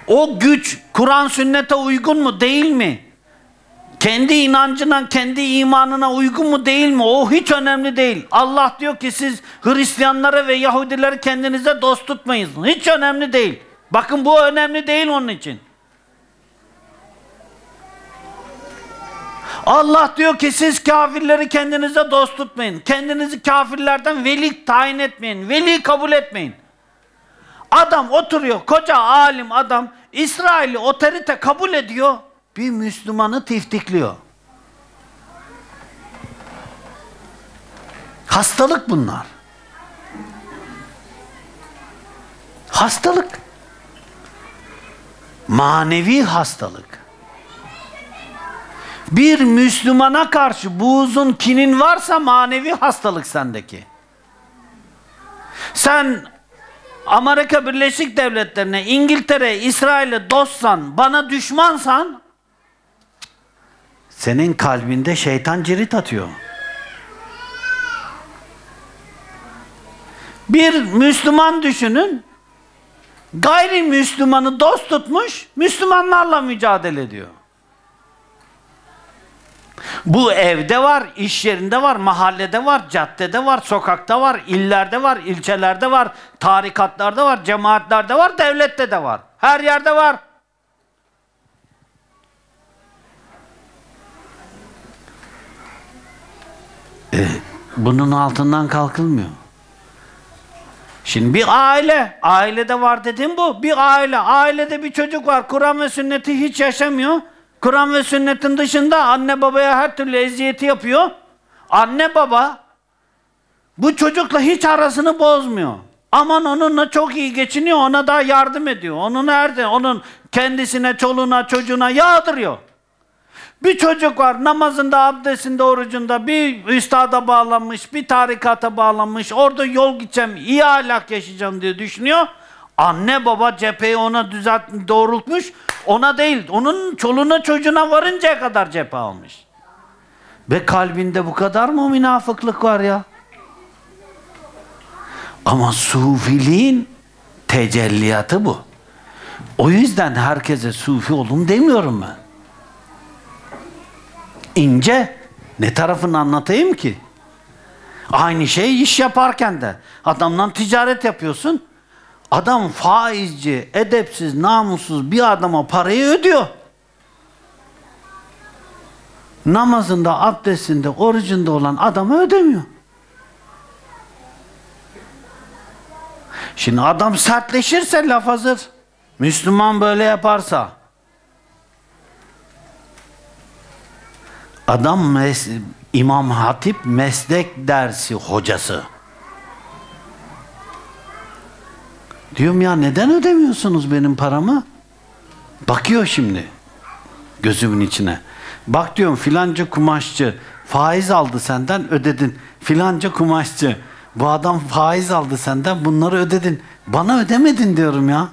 O güç Kur'an sünnete uygun mu değil mi? Kendi inancına, kendi imanına uygun mu değil mi? O hiç önemli değil. Allah diyor ki siz Hristiyanları ve Yahudileri kendinize dost tutmayın. Hiç önemli değil. Bakın bu önemli değil onun için. Allah diyor ki siz kafirleri kendinize dost tutmayın. Kendinizi kafirlerden veli tayin etmeyin. Veli kabul etmeyin. Adam oturuyor, koca alim adam, İsrail'i otorite kabul ediyor. Bir Müslümanı tiftikliyor. Hastalık bunlar. Hastalık. Manevi hastalık. Bir Müslümana karşı buğzun, kinin varsa manevi hastalık sendeki. Sen Amerika Birleşik Devletleri'ne, İngiltere, İsrail'e dostsan, bana düşmansan, senin kalbinde şeytan cirit atıyor. Bir Müslüman düşünün, gayrimüslimanı dost tutmuş, Müslümanlarla mücadele ediyor. Bu evde var, iş yerinde var, mahallede var, caddede var, sokakta var, illerde var, ilçelerde var, tarikatlarda var, cemaatlerde var, devlette de var. Her yerde var. Bunun altından kalkılmıyor. Şimdi bir ailede var dedim bu. Bir ailede bir çocuk var. Kur'an ve sünneti hiç yaşamıyor. Kur'an ve sünnetin dışında anne babaya her türlü eziyeti yapıyor. Anne baba bu çocukla hiç arasını bozmuyor. Aman onunla çok iyi geçiniyor, ona da yardım ediyor. Onun kendisine, çoluğuna, çocuğuna yağdırıyor. Bir çocuk var namazında, abdestinde, orucunda bir üstada bağlanmış, bir tarikata bağlanmış. Orada yol gideceğim, iyi ahlak yaşayacağım diye düşünüyor. Anne baba cepheyi ona doğrultmuş. Ona değil, onun çoluğuna çocuğuna varıncaya kadar cephe almış. Ve kalbinde bu kadar mı münafıklık var ya? Ama sufiliğin tecelliyatı bu. O yüzden herkese sufi olun demiyorum ben. İnce, ne tarafını anlatayım ki? Aynı şey iş yaparken de. Adamla ticaret yapıyorsun. Adam faizci, edepsiz, namussuz bir adama parayı ödüyor. Namazında, abdestinde, orucunda olan adama ödemiyor. Şimdi adam sertleşirse laf hazır. Müslüman böyle yaparsa. Adam İmam Hatip meslek dersi hocası. Diyorum ya neden ödemiyorsunuz benim paramı? Bakıyor şimdi gözümün içine. Bak diyorum filanca kumaşçı faiz aldı senden ödedin. Filanca kumaşçı bu adam faiz aldı senden bunları ödedin. Bana ödemedin diyorum ya.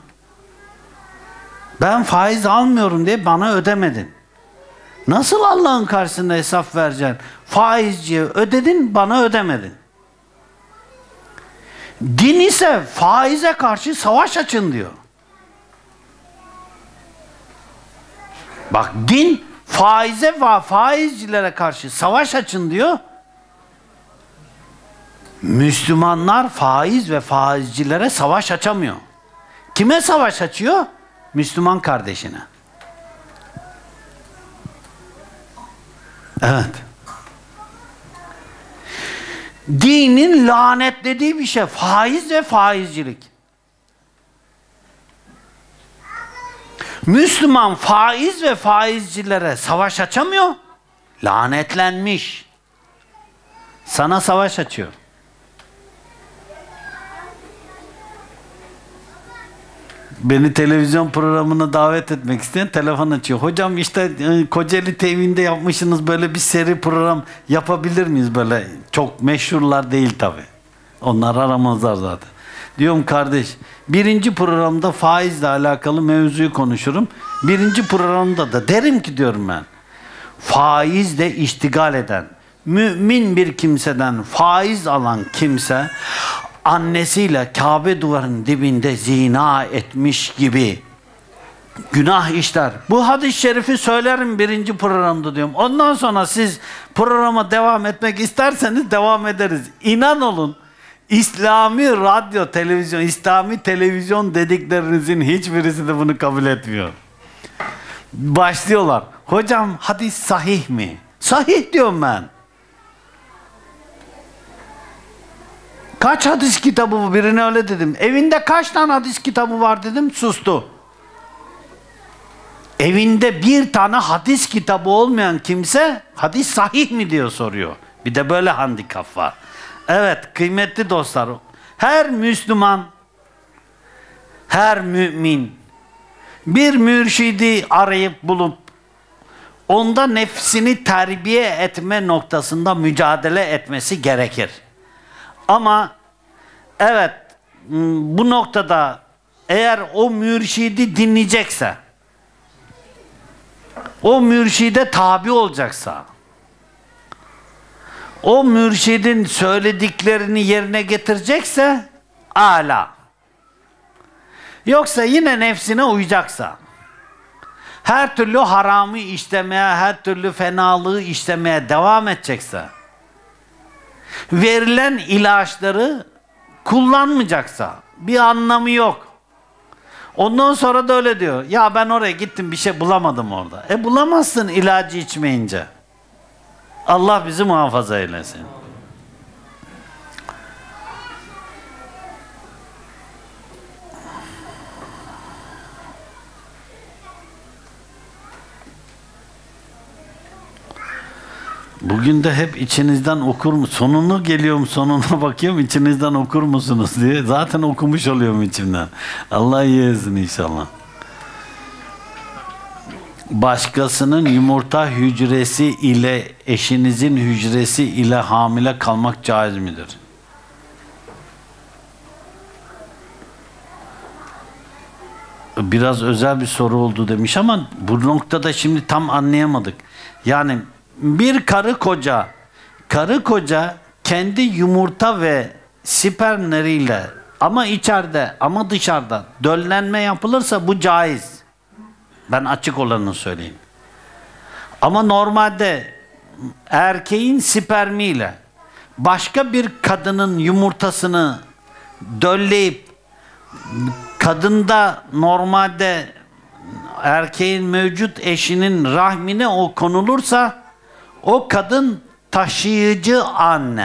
Ben faiz almıyorum diye bana ödemedin. Nasıl Allah'ın karşısında hesap vereceksin? Faizciye ödedin, bana ödemedin. Din ise faize karşı savaş açın diyor. Bak din faize ve faizcilere karşı savaş açın diyor. Müslümanlar faiz ve faizcilere savaş açamıyor. Kime savaş açıyor? Müslüman kardeşine. Evet. Dinin lanetlediği bir şey faiz ve faizcilik. Müslüman faiz ve faizcilere savaş açamıyor. Lanetlenmiş. Sana savaş açıyor. Beni televizyon programına davet etmek isteyen telefon açıyor. Hocam işte Kocaeli TV'nde yapmışsınız böyle bir seri program yapabilir miyiz böyle? Çok meşhurlar değil tabii. Onlar aramazlar zaten. Diyorum kardeş, birinci programda faizle alakalı mevzuyu konuşurum. Birinci programda da derim ki diyorum ben, faizle iştigal eden, mümin bir kimseden faiz alan kimse, annesiyle Kabe duvarının dibinde zina etmiş gibi Günah işler. Bu hadis-i şerifi söylerim birinci programda diyorum. Ondan sonra siz programa devam etmek isterseniz devam ederiz. İnan olun, İslami radyo, televizyon, İslami televizyon dediklerinizin hiçbirisi de bunu kabul etmiyor. Başlıyorlar. Hocam hadis sahih mi? Sahih diyorum ben. Kaç hadis kitabı bu? Birine öyle dedim. Evinde kaç tane hadis kitabı var dedim. Sustu. Evinde bir tane hadis kitabı olmayan kimse hadis sahih mi diyor soruyor. Bir de böyle handikap var. Evet kıymetli dostlar. Her Müslüman, her mümin bir mürşidi arayıp bulup onda nefsini terbiye etme noktasında mücadele etmesi gerekir. Ama evet bu noktada eğer o mürşidi dinleyecekse, o mürşide tabi olacaksa, o mürşidin söylediklerini yerine getirecekse âlâ. Yoksa yine nefsine uyacaksa, her türlü haramı işlemeye, her türlü fenalığı işlemeye devam edecekse, verilen ilaçları kullanmayacaksa bir anlamı yok. Ondan sonra da öyle diyor. Ya ben oraya gittim bir şey bulamadım orada. Bulamazsın ilacı içmeyince. Allah bizi muhafaza eylesin. Bugün de hep içinizden okur mu? Sonunu geliyorum, sonuna bakıyorum, içinizden okur musunuz diye. Zaten okumuş oluyorum içimden. Allah iyi etsin inşallah. Başkasının yumurta hücresi ile eşinizin hücresi ile hamile kalmak caiz midir? Biraz özel bir soru oldu demiş ama bu noktada şimdi tam anlayamadık. Yani bir karı koca kendi yumurta ve spermleriyle ama içeride ama dışarıda döllenme yapılırsa bu caiz. Ben açık olanını söyleyeyim. Ama normalde erkeğin spermiyle başka bir kadının yumurtasını dölleyip kadında normalde erkeğin mevcut eşinin rahmine o konulursa o kadın taşıyıcı anne.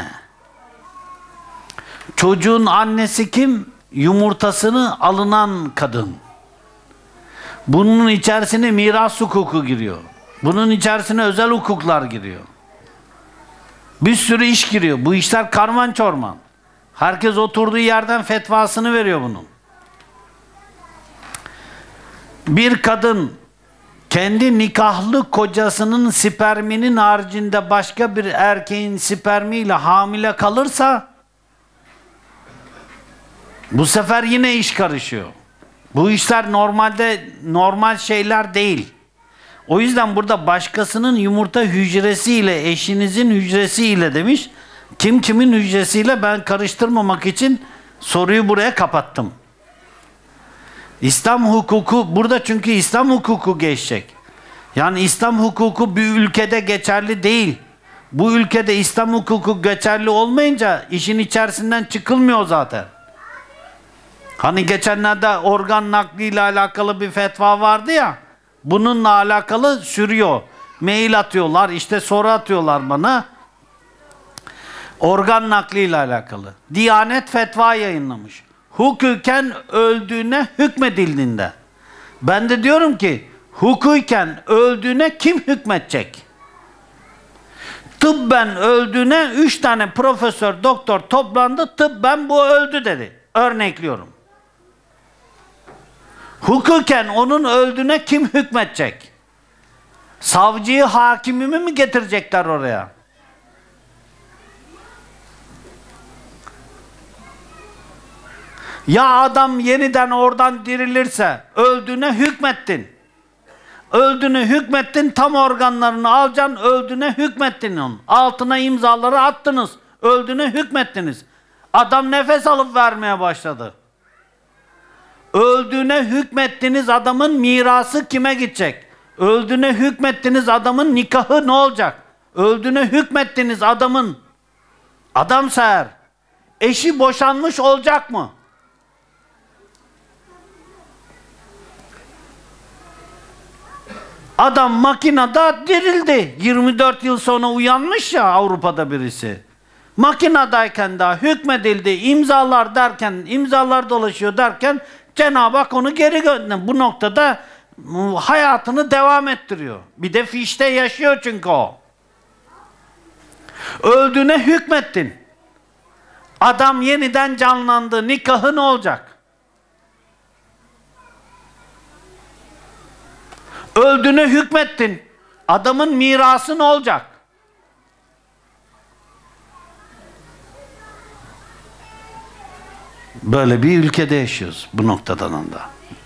Çocuğun annesi kim? Yumurtasını alınan kadın. Bunun içerisine miras hukuku giriyor. Bunun içerisine özel hukuklar giriyor. Bir sürü iş giriyor. Bu işler karman çorman. Herkes oturduğu yerden fetvasını veriyor bunun. Bir kadın kendi nikahlı kocasının sperminin haricinde başka bir erkeğin spermiyle hamile kalırsa bu sefer yine iş karışıyor. Bu işler normalde normal şeyler değil. O yüzden burada başkasının yumurta hücresiyle eşinizin hücresiyle demiş. Kim kimin hücresiyle ben karıştırmamak için soruyu buraya kapattım. İslam hukuku burada çünkü İslam hukuku geçecek. Yani İslam hukuku bir ülkede geçerli değil. Bu ülkede İslam hukuku geçerli olmayınca işin içerisinden çıkılmıyor zaten. Hani geçenlerde organ nakliyle alakalı bir fetva vardı ya. Bununla alakalı sürüyor. Mail atıyorlar, işte soru atıyorlar bana. Organ nakliyle alakalı. Diyanet fetva yayınlamış. Hukuken öldüğüne hükmedildiğinde. Ben de diyorum ki hukuken öldüğüne kim hükmedecek? Tıbben öldüğüne 3 tane profesör, doktor toplandı. Tıbben bu öldü dedi. Örnekliyorum. Hukuken onun öldüğüne kim hükmedecek? Savcıyı, hakimimi mi getirecekler oraya? Ya adam yeniden oradan dirilirse öldüğüne hükmettin. Öldüğüne hükmettin, tam organlarını alacaksın, öldüğüne hükmettin onun. Altına imzaları attınız, öldüğüne hükmettiniz. Adam nefes alıp vermeye başladı. Öldüğüne hükmettiniz adamın mirası kime gidecek? Öldüğüne hükmettiniz adamın nikahı ne olacak? Öldüğüne hükmettiniz adamın, adamsa eğer, eşi boşanmış olacak mı? Adam makinede dirildi. 24 yıl sonra uyanmış ya Avrupa'da birisi. Makinedayken daha hükmedildi, imzalar derken, imzalar dolaşıyor derken Cenab-ı Hak onu geri gönderdi. Bu noktada hayatını devam ettiriyor. Bir de fişte yaşıyor çünkü o. Öldüğüne hükmettin. Adam yeniden canlandı. Nikahı ne olacak? Öldüğüne hükmettin. Adamın mirası ne olacak? Böyle bir ülkede yaşıyoruz bu noktadan da.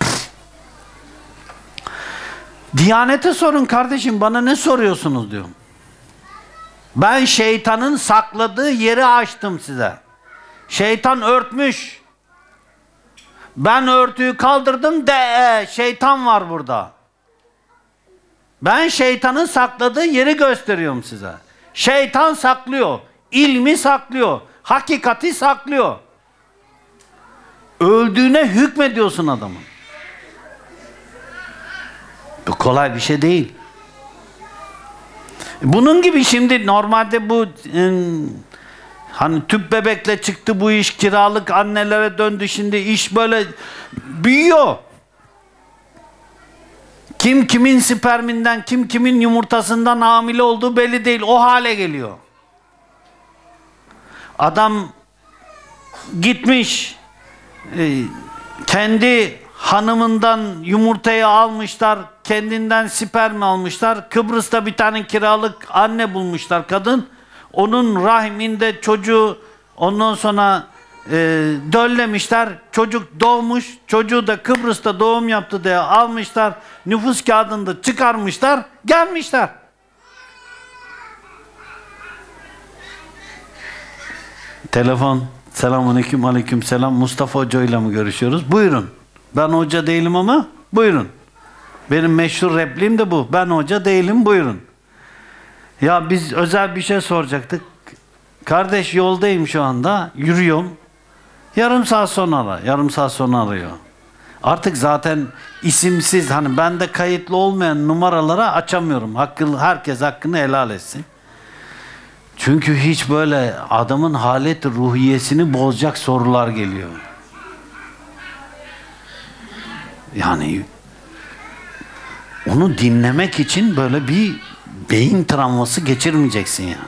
Diyanete sorun kardeşim, bana ne soruyorsunuz diyorum. Ben şeytanın sakladığı yeri açtım size. Şeytan örtmüş. Ben örtüyü kaldırdım de şeytan var burada. Ben şeytanın sakladığı yeri gösteriyorum size. Şeytan saklıyor. İlmi saklıyor. Hakikati saklıyor. Öldüğüne hükmediyorsun adamın. Bu kolay bir şey değil. Bunun gibi şimdi normalde bu hani tüp bebekle çıktı bu iş, kiralık annelere döndü, şimdi iş böyle büyüyor. Kim kimin sperminden, kim kimin yumurtasından hamile olduğu belli değil. O hale geliyor. Adam gitmiş, kendi hanımından yumurtayı almışlar, kendinden sperm almışlar. Kıbrıs'ta bir tane kiralık anne bulmuşlar kadın. Onun rahminde çocuğu ondan sonra döllemişler. Çocuk doğmuş. Çocuğu da Kıbrıs'ta doğum yaptı diye almışlar. Nüfus kağıdını çıkarmışlar. Gelmişler. Telefon. Selamünaleyküm, aleykümselam. Mustafa Hoca ile mi görüşüyoruz? Buyurun. Ben hoca değilim ama buyurun. Benim meşhur repliğim de bu. Ben hoca değilim, buyurun. Ya biz özel bir şey soracaktık. Kardeş yoldayım şu anda. Yürüyorum. Yarım saat sonra yarım saat sonra arıyor. Artık zaten isimsiz, hani bende kayıtlı olmayan numaralara açamıyorum. Herkes hakkını helal etsin. Çünkü hiç böyle adamın halet ruhiyesini bozacak sorular geliyor. Yani onu dinlemek için böyle bir beyin travması geçirmeyeceksin yani.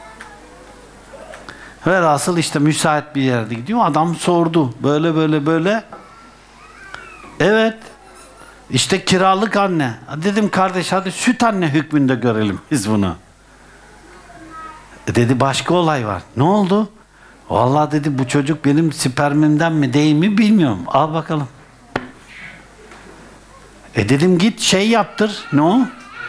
Velhasıl işte müsait bir yerde gidiyor. Adam sordu. Böyle. Evet. İşte kiralık anne. Dedim kardeş hadi süt anne hükmünde görelim biz bunu. Dedi başka olay var. Ne oldu? Vallahi dedi bu çocuk benim spermimden mi değil mi bilmiyorum. Al bakalım. Dedim git şey yaptır. Ne o?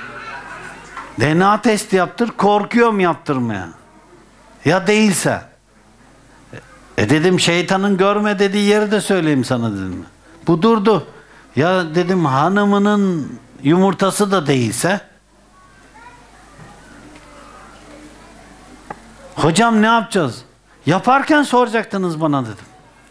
DNA testi yaptır. Korkuyorum yaptırmaya. Ya değilse? Dedim şeytanın görme dediği yeri de söyleyeyim sana dedim. Bu durdu. Ya dedim hanımının yumurtası da değilse? Hocam ne yapacağız? Yaparken soracaktınız bana dedim.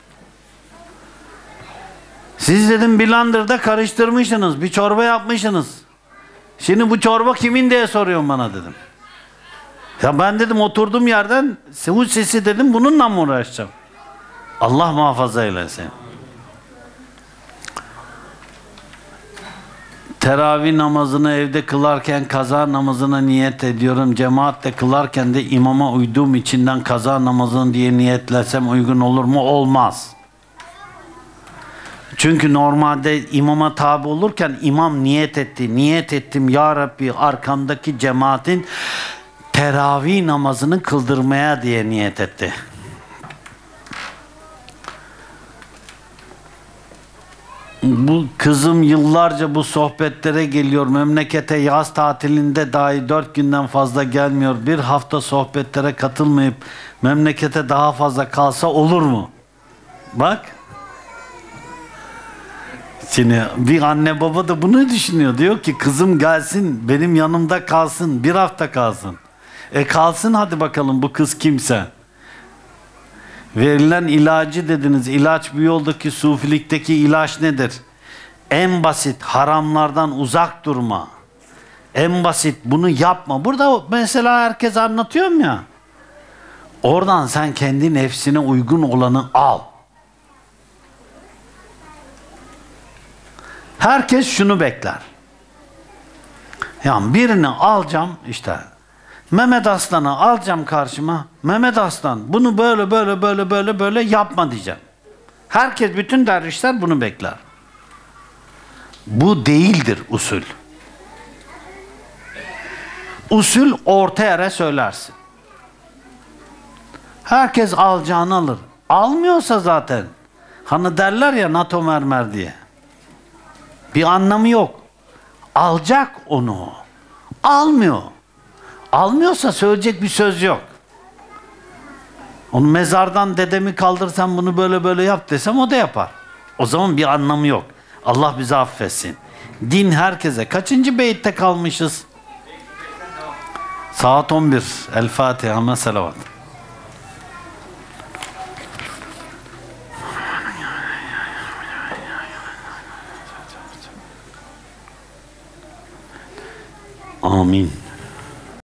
Siz dedim blenderda karıştırmışsınız. Bir çorba yapmışsınız. Şimdi bu çorba kimin diye soruyorum bana dedim. Ya ben dedim oturduğum yerden bu sesi dedim bununla mı uğraşacağım? Allah muhafaza eylesin. Teravih namazını evde kılarken kaza namazına niyet ediyorum. Cemaatle kılarken de imama uyduğum içinden kaza namazını diye niyetlesem uygun olur mu? Olmaz. Çünkü normalde imama tabi olurken imam niyet etti. Niyet ettim ya Rabbi arkamdaki cemaatin teravih namazını kıldırmaya diye niyet etti. Bu kızım yıllarca bu sohbetlere geliyor. Memlekete yaz tatilinde dahi 4 günden fazla gelmiyor. Bir hafta sohbetlere katılmayıp memlekete daha fazla kalsa olur mu? Bak. Şimdi bir anne baba da bunu düşünüyor. Diyor ki kızım gelsin benim yanımda kalsın, bir hafta kalsın. Kalsın hadi bakalım bu kız kimse. Verilen ilacı dediniz. İlaç bu yoldaki sufilikteki ilaç nedir? En basit haramlardan uzak durma. En basit bunu yapma. Burada mesela herkes anlatıyorum ya. Oradan sen kendi nefsine uygun olanı al. Herkes şunu bekler. Yani birini alacağım işte. Mehmet Aslan'ı alacağım karşıma. Mehmet Aslan bunu böyle yapma diyeceğim. Herkes, bütün dervişler bunu bekler. Bu değildir usul. Usul orta yere söylersin. Herkes alacağını alır. Almıyorsa zaten hani derler ya NATO mermer diye. Bir anlamı yok. Alacak onu. Almıyor. Almıyorsa söyleyecek bir söz yok. Onu mezardan dedemi kaldırsam bunu böyle yap desem o da yapar. O zaman bir anlamı yok. Allah bizi affetsin. Din herkese. Kaçıncı beyitte kalmışız? Saat 11. El Fatiha. Selavat. Amin.